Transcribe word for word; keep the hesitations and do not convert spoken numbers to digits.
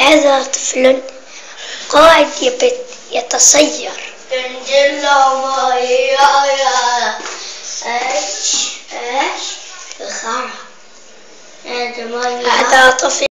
هذا طفل قاعد يتصير. تنزل مية ايش ايش الخرا. هذا هذا طفل